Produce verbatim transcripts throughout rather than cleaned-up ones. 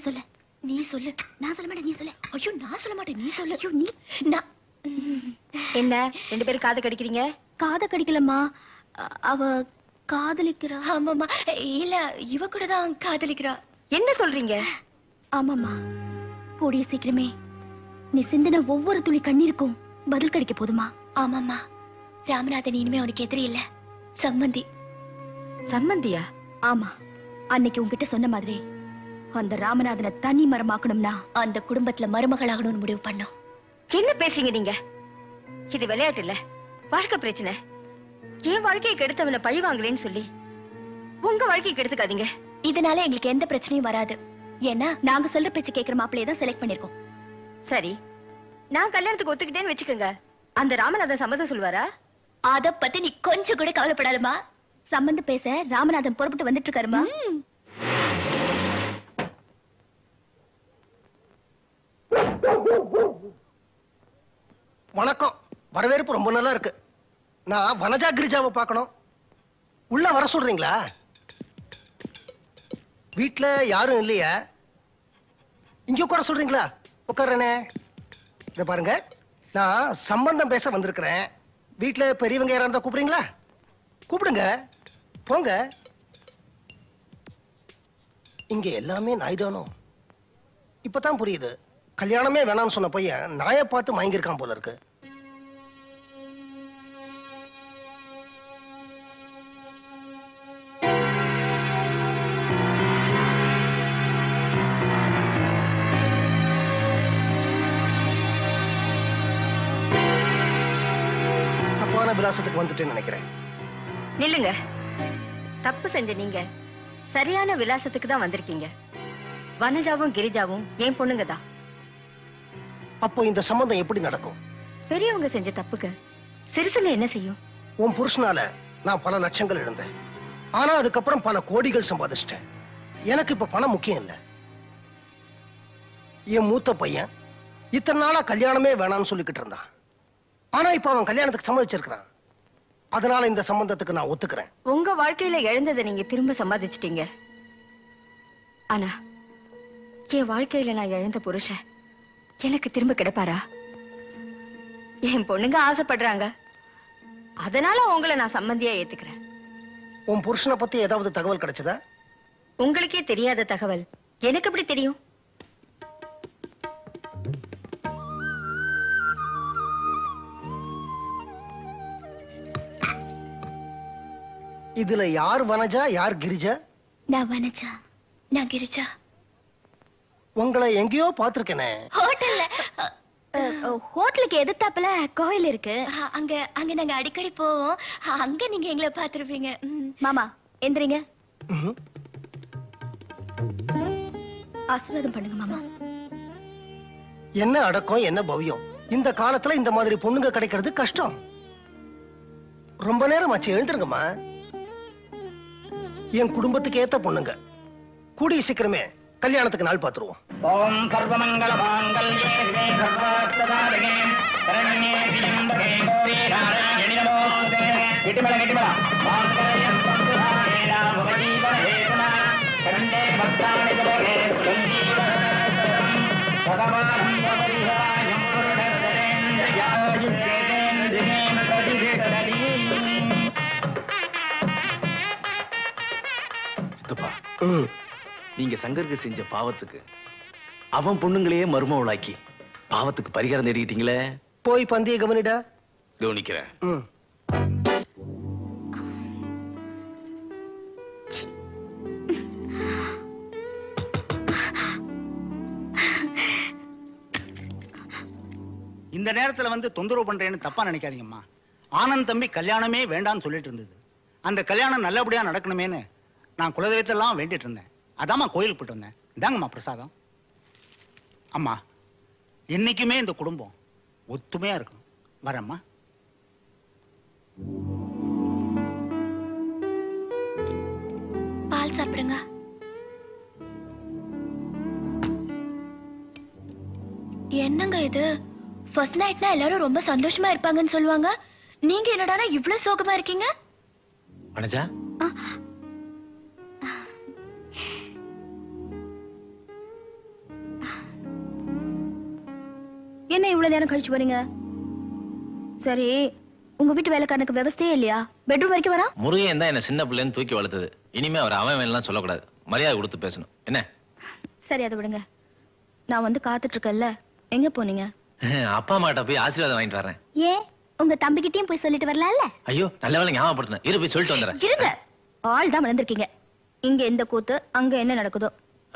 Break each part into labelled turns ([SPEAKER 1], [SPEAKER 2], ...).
[SPEAKER 1] சொல்லு. நீ சொல்லு. நான் சொல்ல மாட்டேன், நீ சொல்லு. ஐயோ நான் சொல்ல மாட்டேன், நீ சொல்லு. ஐயோ நீ. நான்
[SPEAKER 2] என்ன ரெண்டு பேரும் காது கடிக்கிறீங்க?
[SPEAKER 1] காதை கடிக்கலம்மா, அவ காதலிக்கிறா.
[SPEAKER 3] ஆமாமா, இல்ல இவ கூட தான் காதலிக்கிறா.
[SPEAKER 2] என்ன சொல்றீங்க?
[SPEAKER 1] ஆமாம்மா, கூடிய சீக்கிரமே நீ சிந்தின ஒவ்வொரு துளி கண்ணீருக்கும் பதில் கிடைக்க போதுமா?
[SPEAKER 3] ஆமாமா, ராமநாதன் இனிமே அவனுக்கு எதிரி இல்ல, சம்மந்தி.
[SPEAKER 2] சம்மந்தியா?
[SPEAKER 1] ஆமா, அன்னைக்கு உன்கிட்ட சொன்ன மாதிரி அந்த ராமநாதனை தனி மரமாக்கணும்னா
[SPEAKER 3] அந்த குடும்பத்துல மருமகளாகணும்னு முடிவு பண்ணோம்.
[SPEAKER 2] என்ன பேசுறீங்க நீங்க? இது விளையாட்டு இல்ல, வாழ்க்கை பிரச்சனை. என் வாழ்க்கையை கெடுத்தவனை பழி வாங்கலன்னு சொல்லி உங்க வாழ்க்கையை கெடுத்துக்காதீங்க.
[SPEAKER 3] இதனால எங்களுக்கு எந்த பிரச்சனையும் வராது. ஏன்னா
[SPEAKER 1] நாங்க சொல்ற பேச்சு கேட்கிற மாப்பிள்ளையை தான் செலக்ட் பண்ணிருக்கோம்.
[SPEAKER 2] சரி, நான் கல்யாணத்துக்கு ஒத்துக்கிட்டேன்னு வச்சுக்கோங்க, அந்த ராமநாதன் சம்மதம் சொல்வாரா?
[SPEAKER 3] அத பத்தி நீ கொஞ்சம் கூட கவலைப்படாதமா.
[SPEAKER 1] சம்பந்தம் பேச ராமநாதன் புறப்பட்டு வந்துட்டு இருக்காருமா.
[SPEAKER 4] வணக்கம். வரவேற்பு ரொம்ப நல்லா இருக்கு. நான் வனஜா கிரிஜாவை பார்க்கணும். உள்ள வர சொல்றீங்களா? வீட்டுல யாரும் இல்லையா? இங்க உட்கார சொல்றீங்களா? உட்காரனே. இத பாருங்க, நான் சம்பந்தம் பேச வந்திருக்கிறேன். வீட்டுல பெரியவங்க யாரா இருந்தா கூப்பிடுறீங்களா? கூப்பிடுங்க, போங்க. இங்க எல்லாமே நாய்தானோ? இப்பதான் புரியுது, கல்யாணமே வேணாம்னு சொன்ன பையன் நாயை பார்த்து மயங்கிருக்கான் போல இருக்கு. தப்பான விலாசத்துக்கு வந்துட்டேன்னு நினைக்கிறேன்.
[SPEAKER 2] நில்லுங்க. தப்பு செஞ்ச நீங்க சரியான விலாசத்துக்கு தான் வந்திருக்கீங்க. வனஜாவும் கிரிஜாவும் என் பொண்ணுங்க தான்.
[SPEAKER 4] அப்போ இந்த சம்பந்தம் எப்படி நடக்கும்?
[SPEAKER 2] பெரியவங்க செஞ்ச தப்புக்கு சிறுசுங்க என்ன செய்யும்?
[SPEAKER 4] உன் புருஷனால நான் பல லட்சங்கள் இழந்தேன். ஆனா அதுக்கப்புறம் பல கோடிகள் சம்பாதிச்சிட்டேன். எனக்கு இப்ப பணம் முக்கியம் இல்ல. என் மூத்த பையன் இத்தனை நாளா கல்யாணமே வேணாம்னு சொல்லிக்கிட்டு இருந்தான். ஆனா இப்ப அவன் கல்யாணத்துக்கு சம்மதிச்சிருக்கிறான். அதனால இந்த சம்பந்தத்துக்கு நான் ஒத்துக்கிறேன்.
[SPEAKER 2] உங்க வாழ்க்கையில இழந்ததை நீங்க திரும்ப சம்பாதிச்சிட்டீங்க. ஆனா என் வாழ்க்கையில நான் இழந்த புருஷன் எனக்கு திரும்ப கிடைப்பாரா? என் பொண்ணுங்க ஆசைப்படுறாங்க, அதனால உங்களை நான் சம்மந்தியா ஏத்துக்கிறேன்.
[SPEAKER 4] உன் புருஷனை பத்தி ஏதாவது தகவல் கிடைச்சதா?
[SPEAKER 2] உங்களுக்கே தெரியாத தகவல் எனக்கு எப்படி தெரியும்?
[SPEAKER 4] இதுல யார் வனஜா, யார் கிரிஜா?
[SPEAKER 3] நான் வனஜா, நான் கிரிஜா.
[SPEAKER 4] உங்களை எங்கேயோ பாத்திருக்கேனே.
[SPEAKER 3] ஹோட்டல்ல.
[SPEAKER 1] ஹோட்டலுக்கு எதிர்த்தாப்புல கோயில் இருக்கு.
[SPEAKER 3] அங்க அங்க நாங்க அடிக்கடி போவோம். அங்க நீங்க எங்களை பாத்துருப்பீங்க.
[SPEAKER 1] மாமா எந்திரிங்க,
[SPEAKER 4] ம்ஹும்.
[SPEAKER 1] ஆசீர்வாதம் பண்ணுங்க மாமா.
[SPEAKER 4] என்ன அடக்கம், என்ன பவ்யம். இந்த காலத்துல இந்த மாதிரி பொண்ணுங்க கிடைக்கிறது கஷ்டம். ரொம்ப நேரம் ஆச்சு, எழுந்துருங்கம்மா. என் குடும்பத்துக்கு ஏத்த பொண்ணுங்க. கூடிய சீக்கிரமே கல்யாணத்துக்கு நாள் பாத்துருவோம்.
[SPEAKER 5] ஓம் சர்வமங்கல மாங்கல்யே சர்வார்த்ததாரகே சரண்யே வியம்பகே கௌரி நாராயணி நமோஸ்தே. கெட்டிமல கெட்டிமல மாங்கல்யம் சந்துஹாரே ராமஜீவஹேதுனா கண்டே பக்தானி ஜலகே சஞ்சீவஹேதும் பகவான் பரிஹாயம் புருடதரேந்திரயாயுத்தேந்திரேன கதிவிடதரி.
[SPEAKER 6] சித்தப்பா, நீங்க சங்கருக்கு செஞ்ச பாவத்துக்கு அவன் பொண்ணுங்களையே மருமவளாக்கி பாவத்துக்கு பரிகாரம் தேடிக்கிட்டீங்களே.
[SPEAKER 4] போய் பந்திய கவனிடா.
[SPEAKER 6] கவனிக்கிறேன்.
[SPEAKER 5] இந்த நேரத்துல வந்து தொந்தரவு பண்றேன்னு தப்பா நினைக்காதீங்கம்மா. ஆனந்த் தம்பி கல்யாணமே வேண்டாம்னு சொல்லிட்டு இருந்தது. அந்த கல்யாணம் நல்லபடியா நடக்கணுமேன்னு நான் குலதெய்வத்தெல்லாம் வேண்டிட்டு இருந்தேன். அதாம்மா கோயிலுக்கு போயிட்டு வந்தேன். இதாங்கம்மா பிரசாதம். அம்மா, என்னைக்குமே இந்த குடும்பம் ஒத்துமையா இருக்கும். வரேம்மா.
[SPEAKER 3] பால் சாப்பிடுங்க. என்னங்க இது? ஃபர்ஸ்ட் நைட்னா எல்லாரும் ரொம்ப சந்தோஷமா இருப்பாங்கன்னு சொல்லுவாங்க. நீங்க என்னடானா இவ்ளோ சோகமா இருக்கீங்க?
[SPEAKER 6] வனஜா,
[SPEAKER 1] என்ன இவ்வளவு நேரம் கழிச்சு போறீங்க? சரி, உங்க வீட்டு வேலைக்காரனுக்கு விவசாயே இல்லையா? பெட்ரூம் வரைக்கும் வரா?
[SPEAKER 6] முருகன் தான் என்ன சின்ன பிள்ளைன்னு தூக்கி வளர்த்தது. இனிமே அவர் அவன் வேலைலாம் சொல்லக்கூடாது. மரியாதை கொடுத்து பேசணும். என்ன?
[SPEAKER 1] சரி, அதை விடுங்க. நான் வந்து காத்துட்டு இருக்கேன்ல, எங்க போனீங்க?
[SPEAKER 6] அப்பா அம்மாட்ட போய் ஆசீர்வாதம் வாங்கிட்டு வரேன்.
[SPEAKER 1] ஏன் உங்க தம்பிக்கிட்டயும் போய் சொல்லிட்டு வரலாம்ல?
[SPEAKER 6] ஐயோ, நல்ல வேலை ஞாபகப்படுத்தினேன். இரு போய் சொல்லிட்டு வந்துடுறேன்.
[SPEAKER 1] இருங்க, ஆள் தான் வளர்ந்துருக்கீங்க. இங்க எந்த கூத்து, அங்க என்ன நடக்குதோ.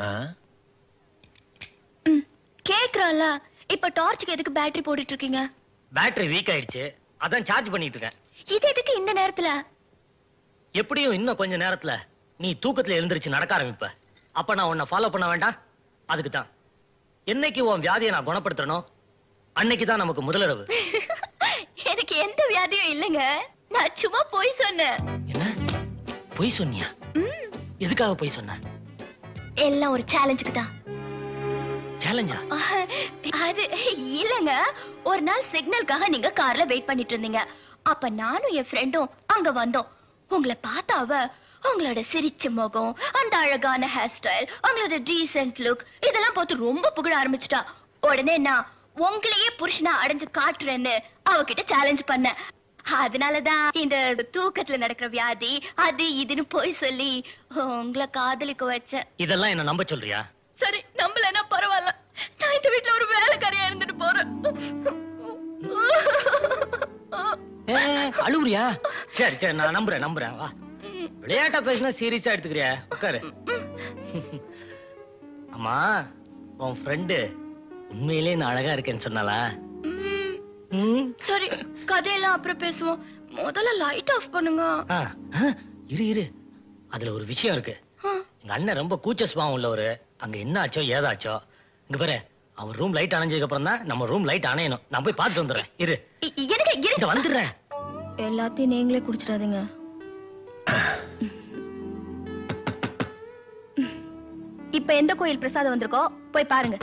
[SPEAKER 1] கேக்குறான்ல, இப்ப டார்ச்சுக்கு எதுக்கு பேட்டரி போட்டுட்டு இருக்கீங்க?
[SPEAKER 7] பேட்டரி வீக் ஆயிடுச்சு, அதான் சார்ஜ் பண்ணிட்டு இருக்கேன்.
[SPEAKER 1] இது எதுக்கு இந்த நேரத்துல?
[SPEAKER 7] எப்படியும் இன்னும் கொஞ்ச நேரத்துல நீ தூக்கத்துல எழுந்திருச்சு நடக்க ஆரம்பிப்ப. அப்ப நான் உன்னை ஃபாலோ பண்ண வேண்டாம்? அதுக்கு தான். என்னைக்கு உன் வியாதியை நான் குணப்படுத்தணும், அன்னைக்கு தான் நமக்கு முதலிரவு.
[SPEAKER 1] எனக்கு எந்த வியாதியும் இல்லைங்க. நான் சும்மா போய் சொன்னேன்.
[SPEAKER 7] என்ன பொய் சொன்னியா? எதுக்காக பொய் சொன்ன?
[SPEAKER 1] எல்லாம் ஒரு சேலஞ்சுக்கு தான்.
[SPEAKER 7] சேலஞ்சா?
[SPEAKER 1] அது இல்லங்க, ஒரு நாள் சிக்னலுக்காக நீங்க கார்ல வெயிட் பண்ணிட்டு இருந்தீங்க. அப்ப நானும் என் ஃப்ரெண்டும் அங்க வந்தோம். உங்களை பார்த்தா அவ உங்களோட சிரிச்ச முகம், அந்த அழகான ஹேர் ஸ்டைல், உங்களோட டீசென்ட் லுக் இதெல்லாம் பார்த்து ரொம்ப புகழ ஆரம்பிச்சிட்டா. உடனே நான் உங்களையே புருஷனா அடைஞ்சு காட்டுறேன்னு அவகிட்ட சேலஞ்ச் பண்ண. அதனாலதான் இந்த தூக்கத்துல நடக்கிற வியாதி அது இதுன்னு போய் சொல்லி உங்களை காதலிக்க வச்சேன்.
[SPEAKER 7] இதெல்லாம் என்ன நம்ப சொல்றியா?
[SPEAKER 1] சரி, நம்பலன்னா பரவாயில்ல. நான் இந்த வீட்டுல ஒரு வேலைக்காரியா இருந்துட்டு போறேன்.
[SPEAKER 7] அழுவுறியா? சரி சரி, நான் நம்புறேன் நம்புறேன். வா, விளையாட்டா பேசினா சீரியஸா எடுத்துக்கிறியா? உட்காரு. அம்மா, உன் ஃப்ரெண்டு உண்மையிலே நான் அழகா இருக்கேன்னு சொன்னாலா?
[SPEAKER 1] சரி, கதையெல்லாம் அப்புறம் பேசுவோம். முதல்ல லைட் ஆஃப் பண்ணுங்க.
[SPEAKER 7] இரு இரு, அதுல ஒரு விஷயம் இருக்கு. எங்க அண்ணன் ரொம்ப கூச்ச சுபாவம் உள்ளவரு. அங்க என்ன ஆச்சோ ஏதாச்சோ. இங்க பாரு, அவர் ரூம் லைட் அணைஞ்சதுக்கு அப்புறம் தான் நம்ம ரூம் லைட் அணையணும். நான் போய் பார்த்துட்டு வந்துடுறேன். இரு,
[SPEAKER 1] எனக்கு
[SPEAKER 7] வந்துடுறேன்.
[SPEAKER 1] எல்லாத்தையும் நீங்களே குடிச்சிடாதீங்க. இப்ப எந்த கோயில் பிரசாதம் வந்திருக்கோ போய் பாருங்க.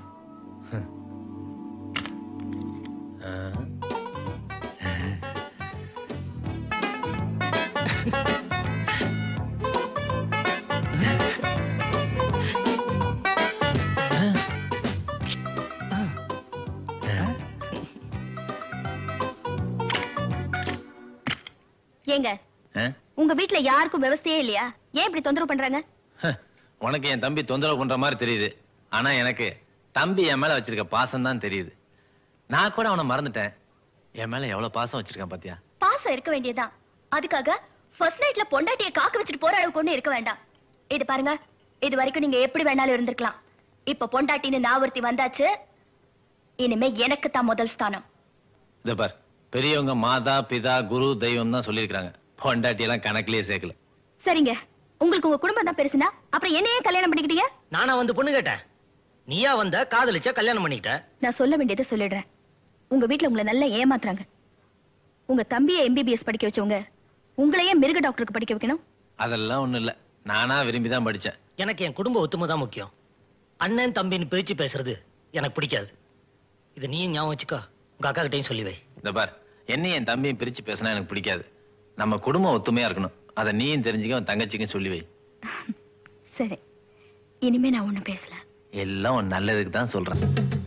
[SPEAKER 1] ஏங்க, உங்க வீட்ல யாருக்கும் விவசாயே இல்லையா? ஏன் இப்படி தொந்தரவு பண்றாங்க?
[SPEAKER 6] உனக்கு என் தம்பி தொந்தரவு பண்ற மாதிரி தெரியுது. ஆனா எனக்கு தம்பி என் மேல வச்சிருக்க பாசம் தான் தெரியுது. நான் கூட அவனை மறந்துட்டேன். என் மேல எவ்வளவு பாசம் வச்சிருக்கான் பாத்தியா?
[SPEAKER 1] பாசம் இருக்க வேண்டியதுதான். அதுக்காக ஃபர்ஸ்ட் நைட்ல பொண்டாட்டியை காக்க வச்சுட்டு போற அளவுக்கு ஒண்ணு இருக்க வேண்டாம். இது பாருங்க, இது வரைக்கும் நீங்க எப்படி வேணாலும் இருந்திருக்கலாம். இப்ப பொண்டாட்டின்னு நான் ஒருத்தி வந்தாச்சு. இனிமே எனக்கு தான் முதல் ஸ்தானம்.
[SPEAKER 6] இத பார், பெரியவங்க மாதா பிதா குரு தெய்வம் தான் சொல்லியிருக்காங்க. பொண்டாட்டி எல்லாம் கணக்கிலேயே சேர்க்கல.
[SPEAKER 1] சரிங்க, உங்களுக்கு உங்க குடும்பம் தான் பெருசுனா அப்புறம் என்னையே கல்யாணம் பண்ணிக்கிட்டீங்க?
[SPEAKER 7] நானா வந்து பொண்ணு கேட்டேன்? நீயா வந்த காதலிச்சா கல்யாணம் பண்ணிக்கிட்ட?
[SPEAKER 1] நான் சொல்ல வேண்டியதை சொல்லிடுறேன். உங்க வீட்டுல உங்களை நல்லா ஏமாத்துறாங்க. உங்க தம்பியை எம்பிபிஎஸ் படிக்க வச்சவங்க உங்களையே மிருக டாக்டருக்கு படிக்க வைக்கணும்.
[SPEAKER 6] அதெல்லாம் ஒண்ணும் இல்ல, நானா விரும்பிதான் படிச்சேன்.
[SPEAKER 7] எனக்கு என் குடும்ப ஒத்துமை தான் முக்கியம். அண்ணன் தம்பின்னு பிரிச்சு பேசுறது எனக்கு பிடிக்காது. இது நீயும் ஞாபகம் வச்சுக்கோ. உங்க அக்கா கிட்டையும் சொல்லி வை.
[SPEAKER 6] இந்த பார், என்னையும் என் தம்பியும் பிரிச்சு பேசினா எனக்கு பிடிக்காது. நம்ம குடும்பம் ஒத்துமையா இருக்கணும். அதை நீயும் தெரிஞ்சுக்க, உன் தங்கச்சிக்கும் சொல்லி வை.
[SPEAKER 1] சரி, இனிமே நான் ஒண்ணும் பேசல.
[SPEAKER 6] எல்லாம் உன் நல்லதுக்கு தான் சொல்றேன்.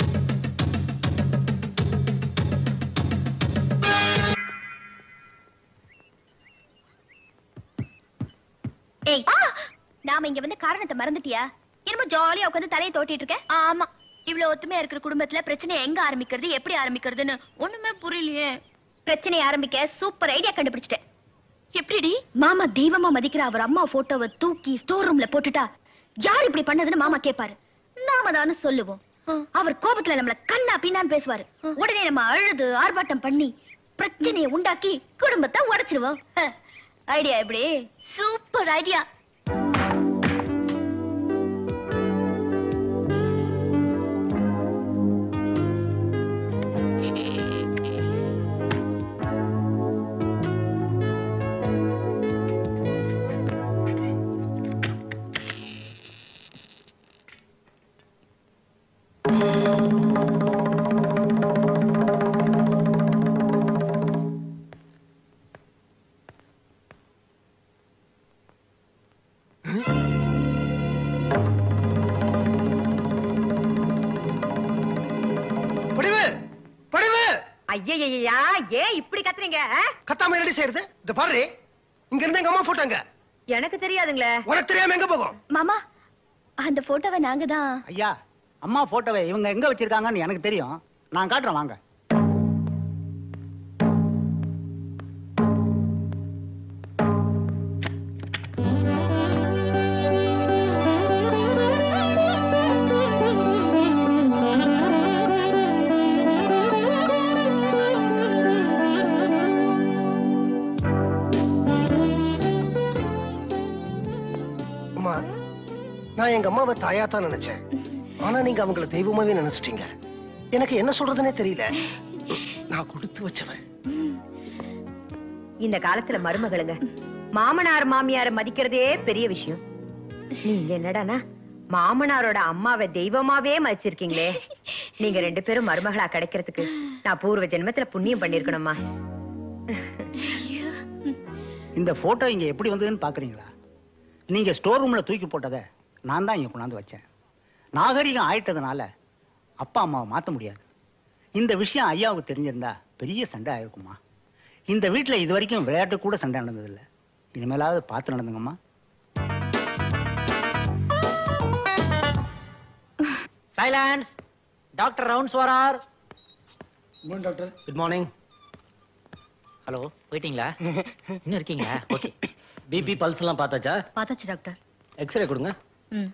[SPEAKER 1] ஏய், நாம இங்க வந்து காரணத்தை மறந்துட்டியா? என்னமோ ஜாலியா உட்காந்து தலையை தோட்டிட்டு இருக்க. ஆமா, இவ்வளவு ஒத்துமையா இருக்கிற குடும்பத்துல பிரச்சனை எங்க ஆரம்பிக்கிறது எப்படி ஆரம்பிக்கிறதுன்னு ஒண்ணுமே புரியலையே. பிரச்சனை ஆரம்பிக்க சூப்பர் ஐடியா கண்டுபிடிச்சிட்டேன். எப்படிடி? மாமா தெய்வமா மதிக்கிற அவர் அம்மா போட்டோவை தூக்கி ஸ்டோர் ரூம்ல போட்டுட்டா யார் இப்படி பண்ணதுன்னு மாமா கேட்பாரு. நாம தானே சொல்லுவோம். அவர் கோபத்துல நம்மள கண்ணா பின்னான்னு பேசுவாரு. உடனே நம்ம அழுது ஆர்ப்பாட்டம் பண்ணி பிரச்சனையை உண்டாக்கி குடும்பத்தை உடைச்சிருவோம். ஐடியா எப்படி? Super idea.
[SPEAKER 2] ஐயா ஏன் இப்படி கத்துறீங்க?
[SPEAKER 4] கத்தாம ரெடி செய்யறது இந்த பாரு. இங்க இருந்து எங்க அம்மா போட்டாங்க.
[SPEAKER 2] எனக்கு தெரியாதுங்களே.
[SPEAKER 4] உனக்கு தெரியாம எங்க போகும்?
[SPEAKER 3] மாமா அந்த போட்டோவை நாங்க தான்.
[SPEAKER 5] ஐயா அம்மா போட்டோவை இவங்க எங்க வச்சிருக்காங்கன்னு எனக்கு தெரியும். நான் காட்டுறேன் வாங்க.
[SPEAKER 4] நான் எங்க அம்மாவை தாயா தான் நினைச்சேன். ஆனா நீங்க அவங்கள தெய்வமாவே நினைச்சிட்டீங்க. எனக்கு என்ன சொல்றதுனே தெரியல. நான் கொடுத்து வச்சவன்.
[SPEAKER 2] இந்த காலத்துல மருமகளுங்க மாமனார் மாமியார மதிக்கிறதே பெரிய விஷயம். நீங்க என்னடானா மாமனாரோட அம்மாவை தெய்வமாவே மதிச்சிருக்கீங்களே. நீங்க ரெண்டு பேரும் மருமகளா கிடைக்கிறதுக்கு நான் பூர்வ ஜென்மத்துல புண்ணியம் பண்ணிருக்கணுமா.
[SPEAKER 5] இந்த போட்டோ இங்க எப்படி வந்ததுன்னு பாக்குறீங்களா? நீங்க ஸ்டோர் ரூம்ல தூக்கி போட்டதை நான் தான் இங்க கொண்டாந்து வச்சேன். நாகரிகம் ஆயிட்டதுனால அப்பா அம்மாவை மாத்த முடியாது. இந்த விஷயம் ஐயாவுக்கு தெரிஞ்சிருந்தா பெரிய சண்டை ஆயிருக்குமா. இந்த வீட்டுல இது வரைக்கும் விளையாட்டு கூட சண்டை நடந்ததில்லை. இனிமேலாவது பார்த்து நடந்துங்கம்மா.
[SPEAKER 8] சைலன்ஸ். டாக்டர் ரவுண்ட்ஸ் வரார்.
[SPEAKER 4] Good doctor.
[SPEAKER 7] Good morning.
[SPEAKER 8] Hello போயிட்டீங்களா? இன்னும் இருக்கீங்களா? ஓகே.
[SPEAKER 7] பிபி பல்ஸ் எல்லாம் பார்த்தாச்சா?
[SPEAKER 2] பார்த்தாச்சு டாக்டர்.
[SPEAKER 7] எக்ஸ்ரே கொடுங்க.
[SPEAKER 2] ம்.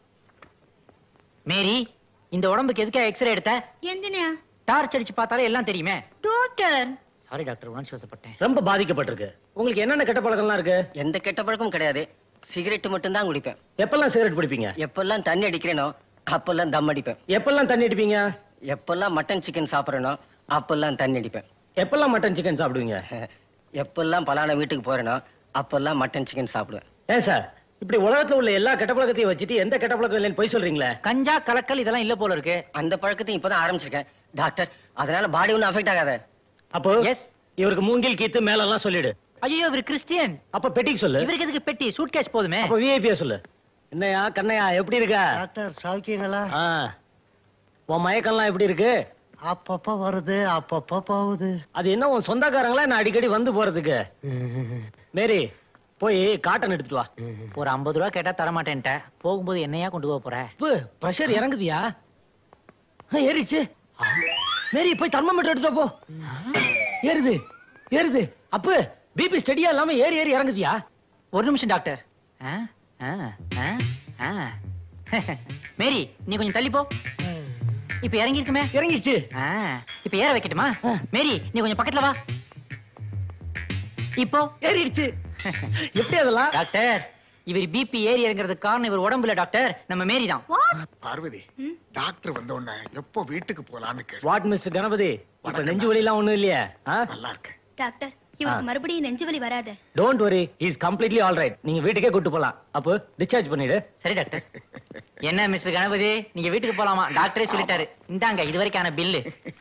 [SPEAKER 8] மேரி இந்த உடம்புக்கு எதுக்கா எக்ஸ்ரே எடுத்த?
[SPEAKER 2] எந்தினியா?
[SPEAKER 8] டார்ச் அடிச்சு பார்த்தாலே எல்லாம் தெரியுமே.
[SPEAKER 2] டாக்டர்.
[SPEAKER 8] சாரி டாக்டர், உணர்ச்சி வசப்பட்டேன்.
[SPEAKER 7] ரொம்ப பாதிக்கப்பட்டிருக்கு. உங்களுக்கு என்னென்ன கெட்ட பழக்கம்லாம் இருக்கு?
[SPEAKER 9] எந்த கெட்ட பழக்கமும் கிடையாது. சிகரெட் மட்டும் தான் குடிப்பேன்.
[SPEAKER 7] எப்பெல்லாம் சிகரெட் பிடிப்பீங்க?
[SPEAKER 9] எப்பெல்லாம் தண்ணி அடிக்கிறேனோ அப்பெல்லாம் தம் அடிப்பேன்.
[SPEAKER 7] எப்பெல்லாம் தண்ணி அடிப்பீங்க?
[SPEAKER 9] எப்பெல்லாம் மட்டன் சிக்கன் சாப்பிடறேனோ அப்பெல்லாம் தண்ணி அடிப்பேன்.
[SPEAKER 7] எப்பெல்லாம் மட்டன் சிக்கன் சாப்பிடுவீங்க?
[SPEAKER 9] எப்பெல்லாம் பலான வீட்டுக்கு போறேனோ அப்பெல்லாம் மட்டன் சிக்கன் சாப்பிடுவேன்.
[SPEAKER 7] ஏன் சார் இப்படி உலகத்துல உள்ள எல்லா கெட்ட பழக்கத்தையும் வச்சுட்டு எந்த கெட்ட பழக்கம் இல்லைன்னு போய் சொல்றீங்களே?
[SPEAKER 8] கஞ்சா கலக்கல் இதெல்லாம் இல்ல போல இருக்கு.
[SPEAKER 9] அந்த பழக்கத்தையும் இப்பதான் ஆரம்பிச்சிருக்கேன் டாக்டர். அதனால பாடி ஒன்னும் அஃபெக்ட் ஆகாத.
[SPEAKER 7] அப்போ
[SPEAKER 8] எஸ்.
[SPEAKER 7] இவருக்கு மூங்கில் கீத்து மேல எல்லாம் சொல்லிடு.
[SPEAKER 8] ஐயோ இவர் கிறிஸ்டியன்.
[SPEAKER 7] அப்ப பெட்டிக்கு சொல்லு.
[SPEAKER 8] இவருக்கு எதுக்கு பெட்டி? சூட்கேஸ் போதுமே.
[SPEAKER 7] அப்ப விஐபியா சொல்லு. என்னையா கண்ணையா எப்படி இருக்க?
[SPEAKER 4] டாக்டர் சாவிக்கீங்களா?
[SPEAKER 7] ஆ. உன் மயக்கம்லாம் எப்படி இருக்கு?
[SPEAKER 4] அப்பப்ப வருது அப்பப்ப போகுது.
[SPEAKER 7] அது என்ன உன் சொந்தக்காரங்களா நான் அடிக்கடி வந்து போறதுக்கு? மேரி போய் காட்டன் எடுத்துட்டு வா.
[SPEAKER 8] ஒரு ஐம்பது ரூபா கேட்டா தர மாட்டேன்ட்ட. போகும்போது என்னையா கொண்டு போக போற?
[SPEAKER 7] பிரஷர் இறங்குதியா? ஏறிச்சு. மேரி போய் தெர்மோமீட்டர் எடுத்துட்டு போ. ஏறுது ஏறுது. அப்ப பிபி ஸ்டடியா இல்லாம ஏறி ஏறி இறங்குதியா?
[SPEAKER 8] ஒரு நிமிஷம் டாக்டர். ஆ, ஆ, ஆ, ஆ. மேரி நீ கொஞ்சம் தள்ளி போ. இப்ப இறங்கி இருக்குமே.
[SPEAKER 7] இறங்கிச்சு.
[SPEAKER 8] ஆ, இப்ப ஏற வைக்கட்டுமா? மேரி நீ கொஞ்சம் பக்கத்துல வா. இப்போ
[SPEAKER 7] ஏறிடுச்சு. எப்படி அதெல்லாம்?
[SPEAKER 8] டாக்டர் இவர் பிபி ஏறி இறங்குறதுக்கு காரணம் இவர் உடம்புல டாக்டர். நம்ம மேரி தான்.
[SPEAKER 10] பார்வதி டாக்டர் வந்த உடனே எப்போ வீட்டுக்கு போலான்னு கேட்டு.
[SPEAKER 7] வாட் மிஸ்டர் கணபதி, இப்ப நெஞ்சு வலி எல்லாம் ஒண்ணும் இல்லையா?
[SPEAKER 10] நல்லா இருக்கு
[SPEAKER 3] டாக்டர் இவருக்கு மறுபடியும் நெஞ்சு வலி வராது.
[SPEAKER 7] Don't worry, he is completely all right. நீங்க வீட்டுக்கே கூட்டு போலாம். அப்போ டிஸ்சார்ஜ் பண்ணிடு.
[SPEAKER 8] சரி டாக்டர். என்ன மிஸ்டர் கணபதி நீங்க வீட்டுக்கு போலாமா? டாக்டரே சொல்லிட்டாரு. இந்தாங்க இது வரைக்கான பில்லு.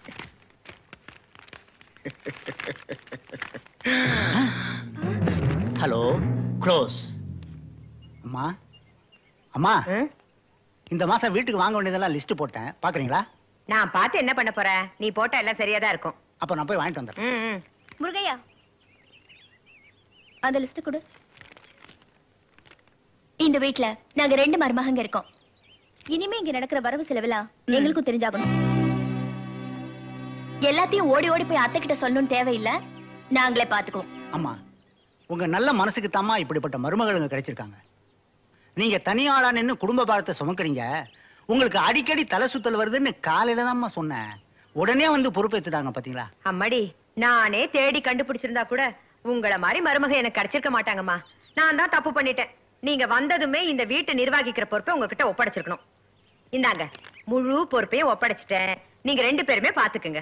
[SPEAKER 8] Hello close.
[SPEAKER 5] அம்மா அம்மா இந்த மாசம் வீட்டுக்கு வாங்க வேண்டியதெல்லாம் லிஸ்ட் போட்டேன். பாக்குறீங்களா?
[SPEAKER 2] நான் பார்த்து என்ன பண்ண போறேன்? நீ போட்டா எல்லாம் சரியா தான் இருக்கும்.
[SPEAKER 5] அப்ப நான் போய் வாங்கிட்டு வந்துடுறேன்.
[SPEAKER 2] ம், ம்.
[SPEAKER 3] முருகையா அந்த லிஸ்ட் கொடு. இந்த வீட்ல நாங்க ரெண்டு மருமகங்க இருக்கோம். இனிமே இங்க நடக்கிற வரவு செலவெல்லாம் எங்களுக்கும் தெரிஞ்சாகணும். எல்லாத்தையும் ஓடி ஓடி போய் அத்தை கிட்ட சொல்லணும்னு தேவையில்லை. நாங்களே பாத்துக்குவோம்.
[SPEAKER 5] அம்மா உங்க நல்ல மனசுக்கு தாமா இப்படிப்பட்ட மருமகளுங்க கிடைச்சிருக்காங்க. நீங்க தனியாளா நின்னு குடும்ப பாரத்தை சுமக்குறீங்க. உங்களுக்கு அடிக்கடி தலை சுத்தல் வருதுன்னு காலையில தான்மா சொன்னேன். உடனே வந்து பொறுப்பேத்துட்டாங்க பாத்தீங்களா?
[SPEAKER 2] அம்மாடி நானே தேடி கண்டுபிடிச்சிருந்தா கூட உங்களை மாதிரி மருமக எனக்கு கிடைச்சிருக்க மாட்டாங்கம்மா. நான் தான் தப்பு பண்ணிட்டேன். நீங்க வந்ததுமே இந்த வீட்டை நிர்வகிக்கிற பொறுப்பை உங்ககிட்ட ஒப்படைச்சிருக்கணும். இந்தாங்க முழு பொறுப்பையும் ஒப்படைச்சிட்டேன். நீங்க ரெண்டு பேருமே பாத்துக்குங்க.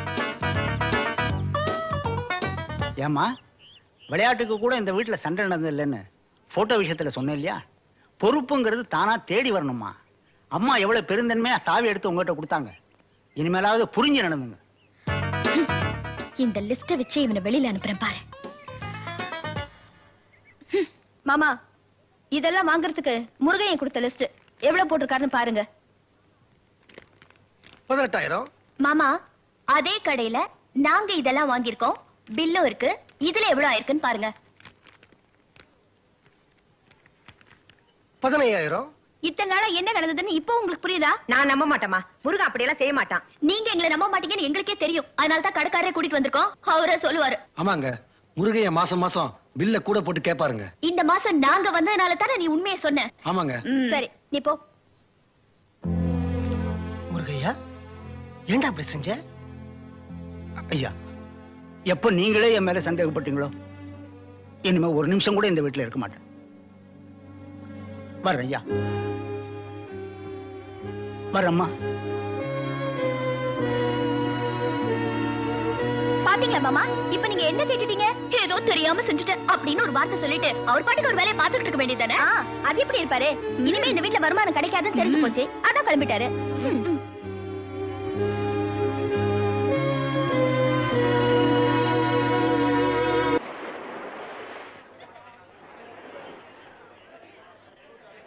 [SPEAKER 5] ஏம்மா விளையாட்டுக்கு கூட இந்த வீட்டுல சண்டை நடந்தது இல்லைன்னு போட்டோ விஷயத்துல சொன்னேன் இல்லையா? பொறுப்புங்கிறது தானா தேடி வரணுமா. அம்மா எவ்வளவு பெருந்தன்மையா சாவி எடுத்து உங்ககிட்ட கொடுத்தாங்க. இனிமேலாவது புரிஞ்சு நடந்துங்க.
[SPEAKER 3] இந்த லிஸ்ட வச்சு இவனை வெளியில அனுப்புறேன் பாரு. மாமா இதெல்லாம் வாங்குறதுக்கு முருகையன் கொடுத்த லிஸ்ட் எவ்வளவு போட்டிருக்காருன்னு பாருங்க.
[SPEAKER 4] பதினெட்டாயிரம்.
[SPEAKER 3] மாமா அதே கடையில
[SPEAKER 1] நாங்க இதெல்லாம் வாங்கியிருக்கோம், பில்லும் இருக்கு. இதுல எவ்வளவு ஆயிருக்குன்னு பாருங்க.
[SPEAKER 4] பதினையாயிரம்.
[SPEAKER 1] இத்தனை நாளா என்ன நடந்ததுன்னு இப்போ உங்களுக்கு புரியுதா?
[SPEAKER 2] நான் நம்ப மாட்டேமா. முருகன் அப்படியெல்லாம் செய்ய மாட்டான்.
[SPEAKER 1] நீங்க எங்களை நம்ப மாட்டீங்கன்னு எங்களுக்கே தெரியும். அதனால தான் கடைக்காரரை கூட்டிட்டு வந்திருக்கோம். அவரே சொல்லுவாரு.
[SPEAKER 11] ஆமாங்க, முருகைய மாசம் மாசம் பில்ல கூட போட்டு கேட்பாருங்க.
[SPEAKER 1] இந்த மாசம் நாங்க வந்ததுனால தானே நீ உண்மையை சொன்ன.
[SPEAKER 11] ஆமாங்க.
[SPEAKER 1] சரி, நீ போ.
[SPEAKER 4] முருகையா, ஏன்டா அப்படி செஞ்ச?
[SPEAKER 5] ஐயா, எப்ப நீங்களே என் மேல சந்தேகப்பட்டீங்களோ, இனிமே ஒரு நிமிஷம் கூட இந்த வீட்டுல இருக்க மாட்டேன். வர்றேன் ஐயா, வர்றம்மா.
[SPEAKER 1] பாத்தீங்களா மாமா, இப்ப நீங்க என்ன கேட்டுட்டீங்க? ஏதோ தெரியாம செஞ்சுட்டேன் அப்படின்னு ஒரு வார்த்தை சொல்லிட்டு அவர் பாட்டுக்கு ஒரு வேலையை பார்த்துட்டு இருக்க வேண்டியதானே? அது எப்படி இருப்பாரு? இனிமே இந்த வீட்டுல வருமானம் கிடைக்காதுன்னு தெரிஞ்சு போச்சு, அதான் கிளம்பிட்டாரு.